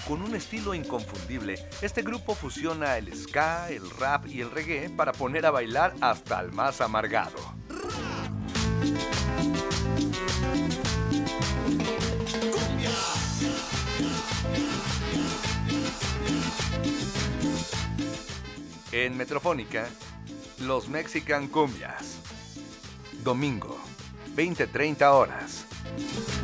Con un estilo inconfundible, este grupo fusiona el ska, el rap y el reggae para poner a bailar hasta al más amargado. En Metrofónica, los Mexican Cumbias. Domingo, 20:30 horas.